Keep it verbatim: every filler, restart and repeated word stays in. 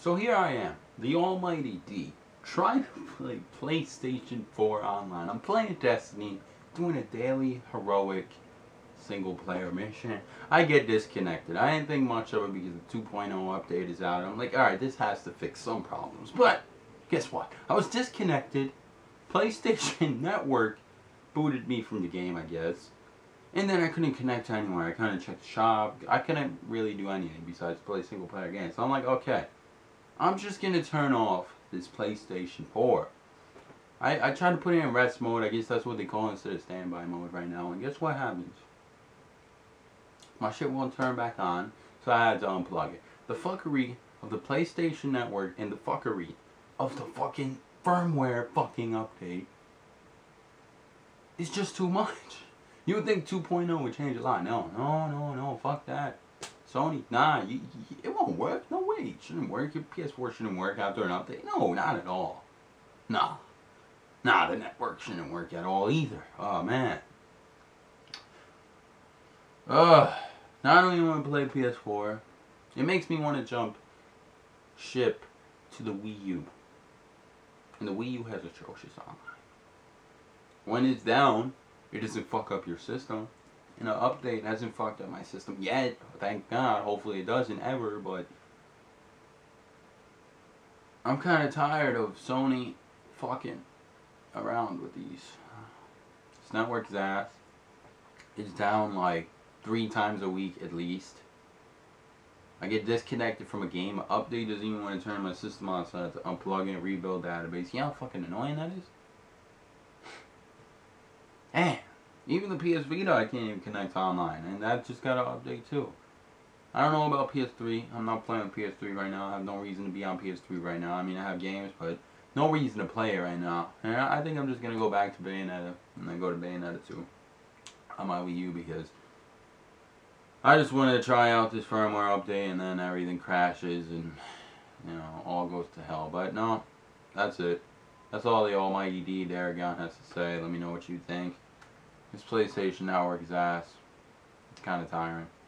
So here I am, the almighty D, trying to play PlayStation four online. I'm playing Destiny, doing a daily heroic single player mission. I get disconnected. I didn't think much of it because the two point oh update is out. I'm like, alright, this has to fix some problems. But, guess what? I was disconnected. PlayStation Network booted me from the game, I guess. And then I couldn't connect to anywhere. I couldn't check the shop. I couldn't really do anything besides play single player games. So I'm like, okay, I'm just going to turn off this PlayStation four. I, I tried to put it in rest mode. I guess that's what they call it instead of standby mode right now. And guess what happens? My shit won't turn back on. So I had to unplug it. The fuckery of the PlayStation Network and the fuckery of the fucking firmware fucking update is just too much. You would think two point oh would change a lot. No, no, no, no. Fuck that. Sony, nah, you, you, it won't work. No way. It shouldn't work. Your P S four shouldn't work after an update. No, not at all. Nah. Nah, the network shouldn't work at all either. Oh, man. Ugh. Now I don't even want to play P S four. It makes me want to jump ship to the Wii U. And the Wii U has atrocious online. When it's down, it doesn't fuck up your system. And an update hasn't fucked up my system yet. Thank God. Hopefully it doesn't ever. But I'm kind of tired of Sony fucking around with these. This network's ass. It's down like three times a week at least. I get disconnected from a game. An update doesn't even want to turn my system on, so I have to unplug it and rebuild database. You know how fucking annoying that is? And even the P S Vita I can't even connect online, and that just got an update too. I don't know about P S three. I'm not playing P S three right now. I have no reason to be on P S three right now. I mean, I have games, but no reason to play it right now. And I think I'm just gonna go back to Bayonetta and then go to Bayonetta two on my Wii U because I just wanted to try out this firmware update, and then everything crashes and, you know, all goes to hell. But no, that's it. That's all the almighty D Daragon has to say. Let me know what you think. This PlayStation Network is ass. It's kind of tiring.